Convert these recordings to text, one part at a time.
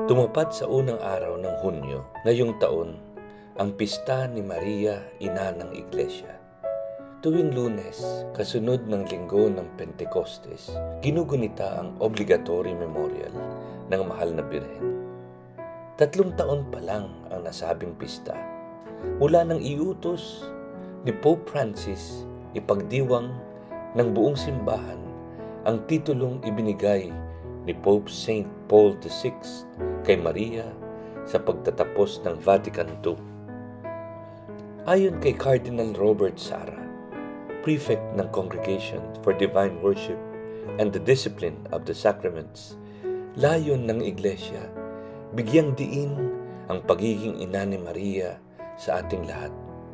Tumapat sa unang araw ng Hunyo, ngayong taon, ang pista ni Maria, ina ng Iglesia. Tuwing Lunes, kasunod ng linggo ng Pentecostes, ginugunita ang Obligatory Memorial ng Mahal na Birhen. 3 taon pa lang ang nasabing pista, mula nang iutos ni Pope Francis ipagdiwang ng buong simbahan ang titulong ibinigay ni Pope St. Paul VI kay Maria sa pagtatapos ng Vatican II. Ayon kay Cardinal Robert Sarah, Prefect ng Congregation for Divine Worship and the Discipline of the Sacraments, layon ng Iglesia, bigyang diin ang pagiging ina ni Maria sa ating lahat.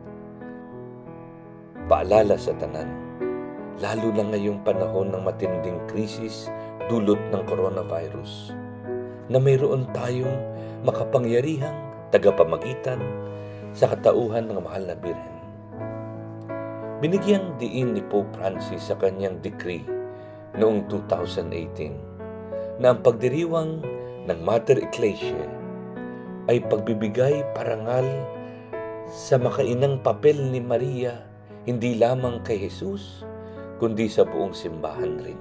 Paalala sa tanan, lalo na ngayong panahon ng matinding krisis dulot ng coronavirus, na mayroon tayong makapangyarihang tagapamagitan sa katauhan ng Mahal na Birhen. Binigyang diin ni Pope Francis sa kanyang decree noong 2018 na ang pagdiriwang ng Mater Ecclesiae ay pagbibigay parangal sa makainang papel ni Maria hindi lamang kay Jesus kundi sa buong simbahan rin.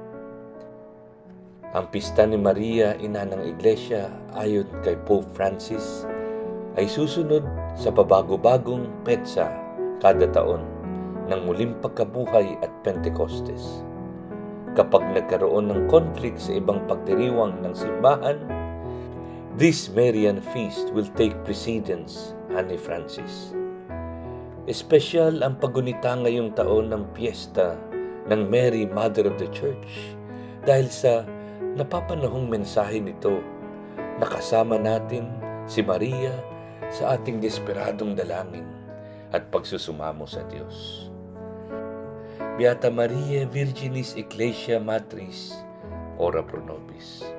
Ang pista ni Maria, ina ng Iglesia, ayon kay Pope Francis, ay susunod sa pabago-bagong petsa kada taon ng muling pagkabuhay at Pentecostes. Kapag nagkaroon ng conflict sa ibang pagdiriwang ng simbahan, this Marian feast will take precedence, ani Francis. Espesyal ang paggunita ngayong taon ng piyesta ng Mary, Mother of the Church, dahil sa napapanahong mensahe nito na kasama natin si Maria sa ating desperadong dalangin at pagsusumamo sa Diyos. Beata Maria Virginis Ecclesia Matris, ora pro nobis.